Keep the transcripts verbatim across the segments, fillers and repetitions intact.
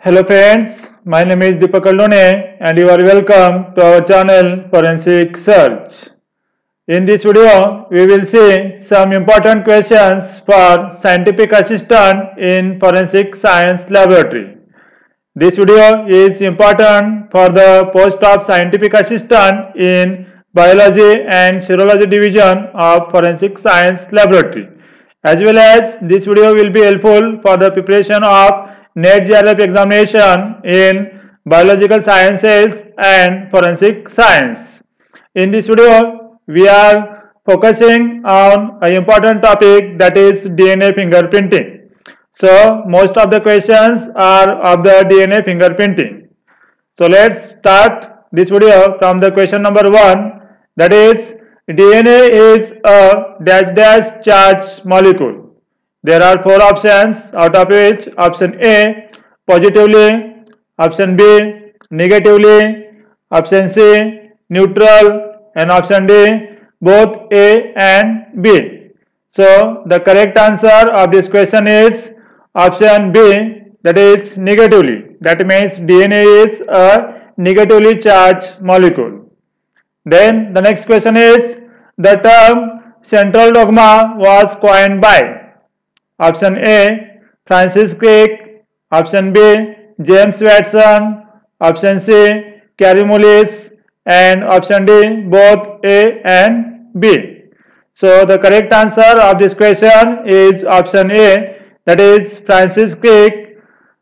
Hello friends, my name is Deepak Aldone and you are welcome to our channel Forensic Search. In this video, we will see some important questions for scientific assistant in forensic science laboratory. This video is important for the post of scientific assistant in biology and serology division of forensic science laboratory. As well as this video will be helpful for the preparation of NET J R F examination in biological sciences and forensic science. In this video, we are focusing on an important topic, that is D N A fingerprinting. So, most of the questions are of the D N A fingerprinting. So, let's start this video from the question number one, that is D N A is a dash dash charged molecule. There are four options, out of which option A positively, option B negatively, option C neutral, and option D both A and B. So the correct answer of this question is option B, that is negatively. That means D N A is a negatively charged molecule. Then the next question is, the term central dogma was coined by option A Francis Crick, option B James Watson, option C Kary Mullis, and option D both A and B. So the correct answer of this question is option A, that is Francis Crick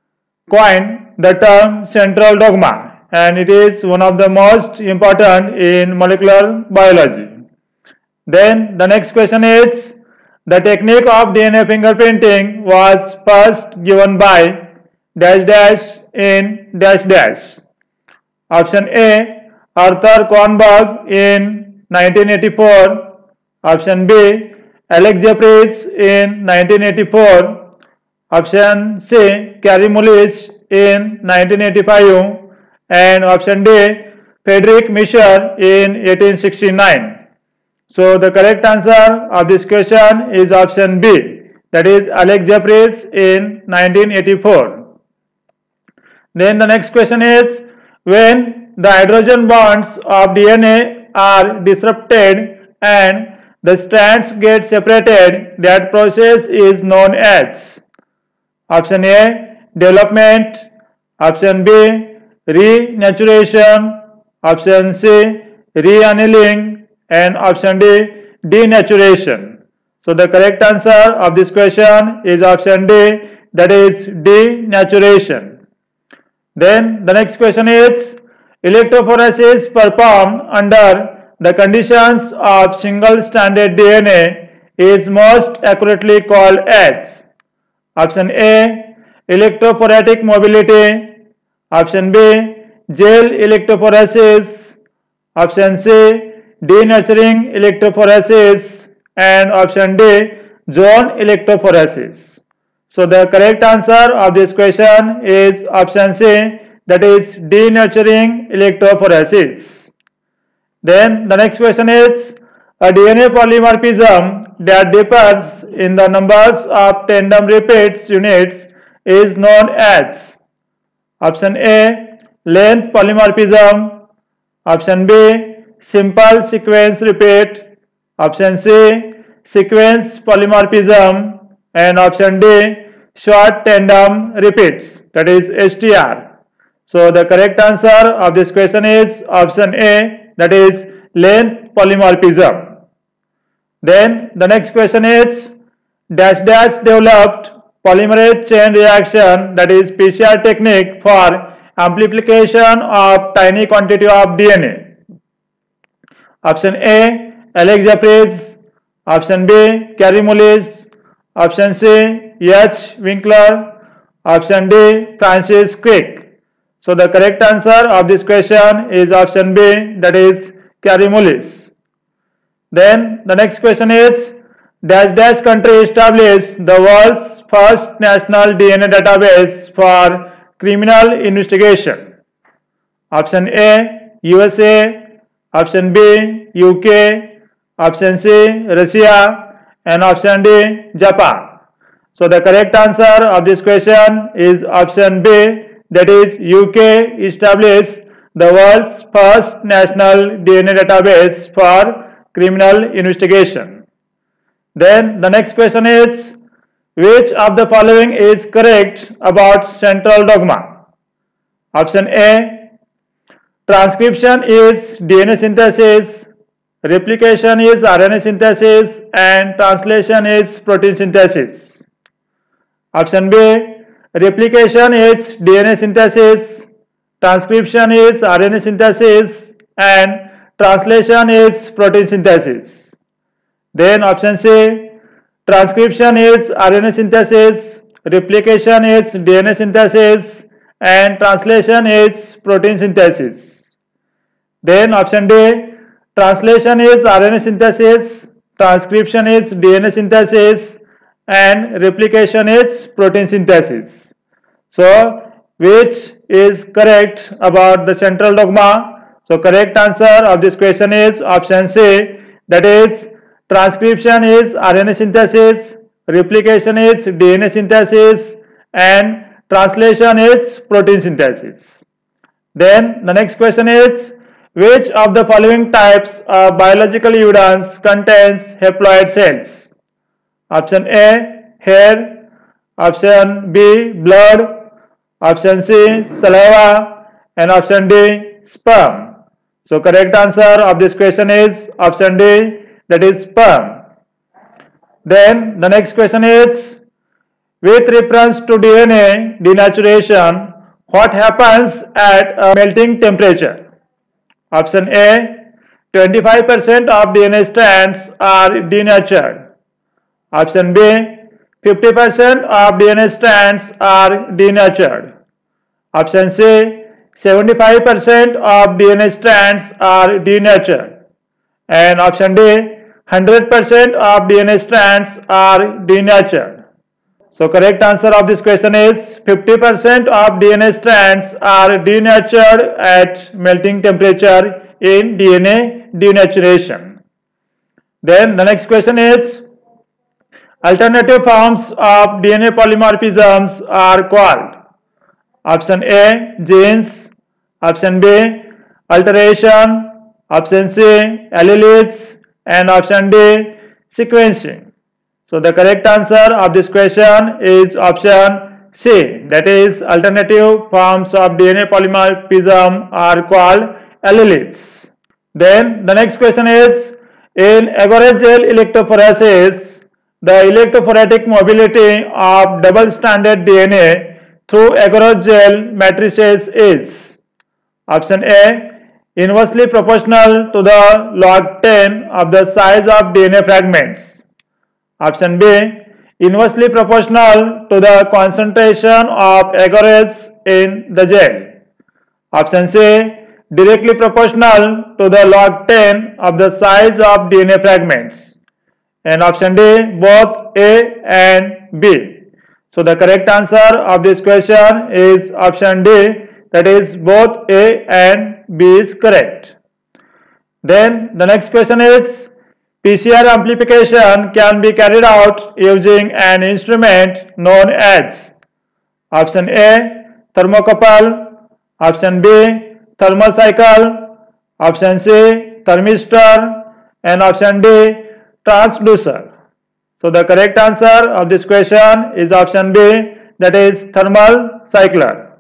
coined the term central dogma, and it is one of the most important in molecular biology. Then the next question is, the technique of D N A fingerprinting was first given by dash dash in dash dash. Option A Arthur Kornberg in nineteen eighty-four, option B Alex Jeffreys in nineteen eighty-four, option C Kary Mullis in nineteen eighty-five, and option D Friedrich Mischer in eighteen sixty-nine. So the correct answer of this question is option B, that is Alex Jeffreys in nineteen eighty-four. Then the next question is, when the hydrogen bonds of D N A are disrupted and the strands get separated, that process is known as option A development, option B renaturation, option C reannealing, and option D denaturation. So the correct answer of this question is option D, that is denaturation. Then the next question is, electrophoresis performed under the conditions of single stranded D N A is most accurately called as option A electrophoretic mobility, option B gel electrophoresis, option C denaturing electrophoresis, and option D zone electrophoresis. So the correct answer of this question is option C, that is denaturing electrophoresis. Then the next question is, a D N A polymorphism that differs in the numbers of tandem repeats units is known as option A length polymorphism, option B simple sequence repeat, option C sequence polymorphism, and option D short tandem repeats, that is S T R. So the correct answer of this question is option A, that is length polymorphism. Then the next question is, dash dash developed polymerase chain reaction, that is P C R technique for amplification of tiny quantity of D N A. Option A Alex Jeffreys, option B Kary Mullis, option C H Winkler, option D Francis Crick. So the correct answer of this question is option B, that is Kary Mullis. Then the next question is, dash dash country established the world's first national D N A database for criminal investigation. Option A U S A, option B U K, option C Russia, and option D Japan. So the correct answer of this question is option B, that is U K, established the world's first national D N A database for criminal investigation. Then the next question is, which of the following is correct about central dogma? Option A, transcription is D N A synthesis, replication is R N A synthesis, and translation is protein synthesis. Option B, replication is D N A synthesis, transcription is R N A synthesis, and translation is protein synthesis. Then option C, transcription is R N A synthesis, replication is D N A synthesis, and translation is protein synthesis. Then option D, translation is R N A synthesis, transcription is D N A synthesis, and replication is protein synthesis. So, which is correct about the central dogma? So, correct answer of this question is option C, that is, transcription is R N A synthesis, replication is D N A synthesis, and translation is protein synthesis. Then the next question is, which of the following types of biological evidence contains haploid cells? Option A, hair. Option B, blood. Option C, saliva. And option D, sperm. So correct answer of this question is option D, that is sperm. Then the next question is, with reference to D N A denaturation, what happens at a melting temperature? Option A, twenty-five percent of D N A strands are denatured. Option B, fifty percent of D N A strands are denatured. Option C, seventy-five percent of D N A strands are denatured. And option D, one hundred percent of D N A strands are denatured. So correct answer of this question is fifty percent of D N A strands are denatured at melting temperature in D N A denaturation. Then the next question is, alternative forms of D N A polymorphisms are called. Option A, genes. Option B, alteration. Option C, alleles. And option D, sequencing. So the correct answer of this question is option C, that is, alternative forms of D N A polymorphism are called alleles. Then the next question is, in agar gel electrophoresis, the electrophoretic mobility of double-stranded D N A through agar gel matrices is. Option A, inversely proportional to the log ten of the size of D N A fragments. Option B, inversely proportional to the concentration of agarose in the gel. Option C, directly proportional to the log ten of the size of D N A fragments. And option D, both A and B. So the correct answer of this question is option D, that is, both A and B is correct. Then the next question is, P C R amplification can be carried out using an instrument known as. Option A, thermocouple. Option B, thermal cycle. Option C, thermistor. And option D, transducer. So the correct answer of this question is option B, that is, thermal cycler.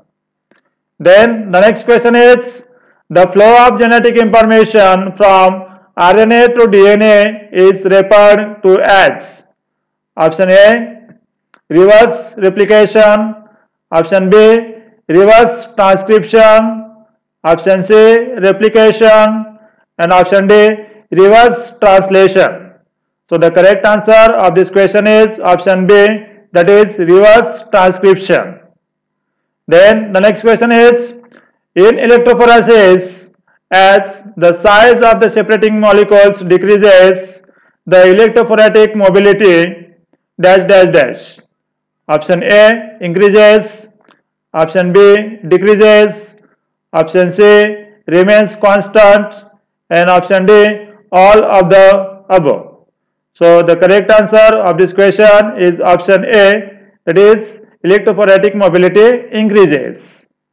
Then the next question is, the flow of genetic information from R N A to D N A is referred to as. Option A, reverse replication. Option B, reverse transcription. Option C, replication. And option D, reverse translation. So the correct answer of this question is option B, that is, reverse transcription. Then the next question is, in electrophoresis, as the size of the separating molecules decreases, the electrophoretic mobility dash dash dash. Option A, increases. Option B, decreases. Option C, remains constant. And option D, all of the above. So the correct answer of this question is option A, that is, electrophoretic mobility increases.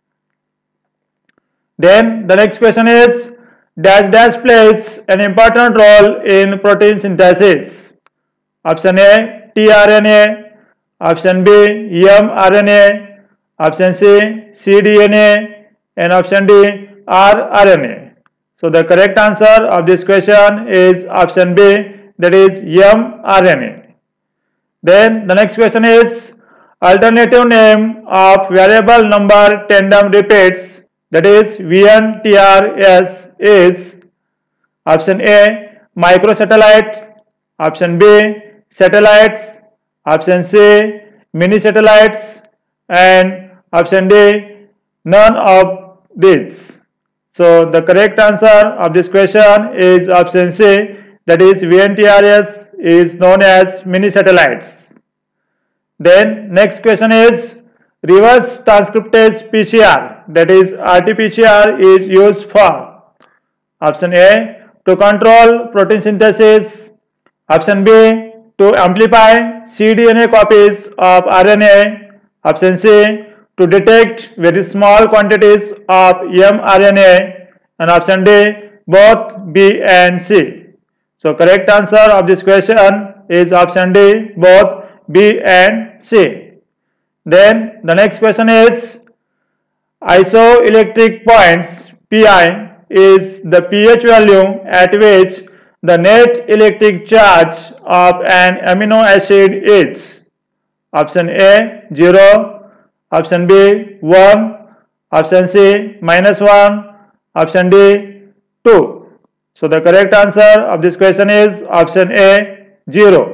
Then the next question is dash dash plays an important role in protein synthesis. Option A tRNA, option B mRNA, option C cDNA, and option D rRNA. So the correct answer of this question is option B, that is mRNA. Then the next question is alternative name of variable number tandem repeats, that is V N T R S, is option A microsatellite, option B satellites, option C mini satellites, and option D none of these. So the correct answer of this question is option C, that is V N T R S is known as mini satellites. Then next question is reverse transcriptase P C R, that is R T P C R, is used for option A to control protein synthesis, option B to amplify cDNA copies of R N A, option C to detect very small quantities of mRNA, and option D both B and C. So correct answer of this question is option D, both B and C. Then the next question is isoelectric points Pi is the pH value at which the net electric charge of an amino acid is option A zero, option B one, option C minus one, option D two. So the correct answer of this question is option A zero.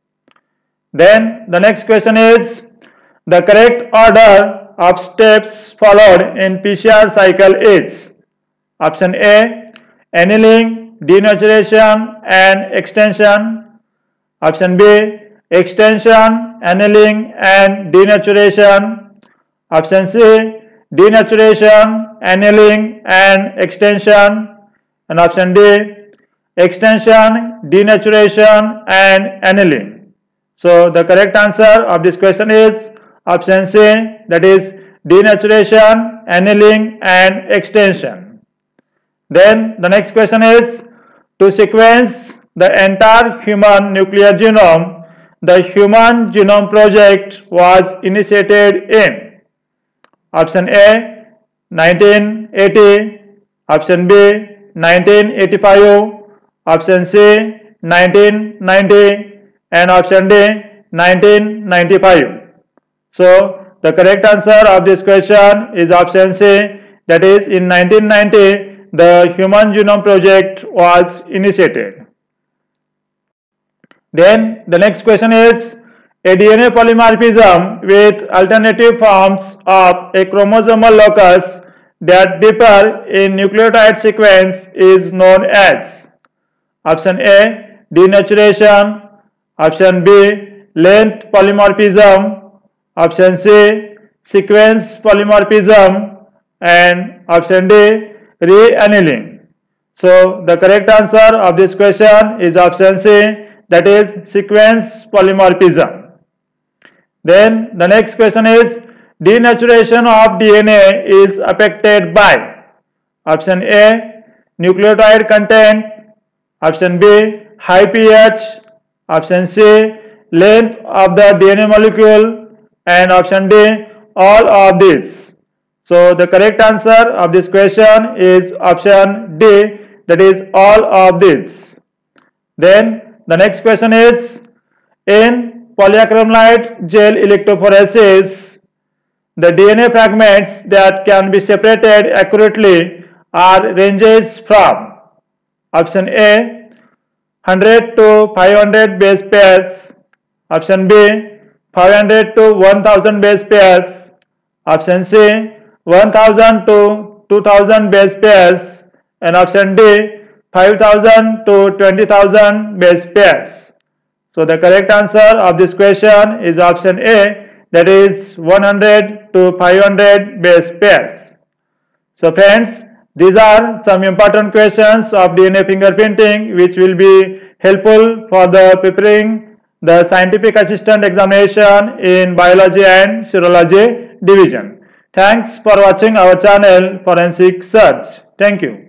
Then the next question is the correct order of steps followed in P C R cycle is option A annealing, denaturation and extension, option B extension, annealing and denaturation, option C denaturation, annealing and extension, and option D extension, denaturation and annealing. So the correct answer of this question is option C, that is denaturation, annealing and extension. Then the next question is to sequence the entire human nuclear genome, the Human Genome Project was initiated in option A nineteen eighty, option B nineteen eighty-five, option C nineteen ninety, and option D nineteen ninety-five. So the correct answer of this question is option C, that is in nineteen ninety the Human Genome Project was initiated. Then the next question is a D N A polymorphism with alternative forms of a chromosomal locus that differ in nucleotide sequence is known as option A denaturation, option B length polymorphism, option C sequence polymorphism, and option D re-annealing. So the correct answer of this question is option C, that is sequence polymorphism. Then the next question is denaturation of D N A is affected by option A nucleotide content, option B high pH, option C length of the D N A molecule, and option D all of these. So the correct answer of this question is option D, that is all of these. Then the next question is in polyacrylamide gel electrophoresis, the D N A fragments that can be separated accurately are ranges from option A one hundred to five hundred base pairs, option B five hundred to one thousand base pairs, option C one thousand to two thousand base pairs, and option D five thousand to twenty thousand base pairs. So the correct answer of this question is option A, that is one hundred to five hundred base pairs. So friends, these are some important questions of D N A fingerprinting which will be helpful for the preparing the scientific assistant examination in biology and serology division. Thanks for watching our channel Forensic Search. Thank you.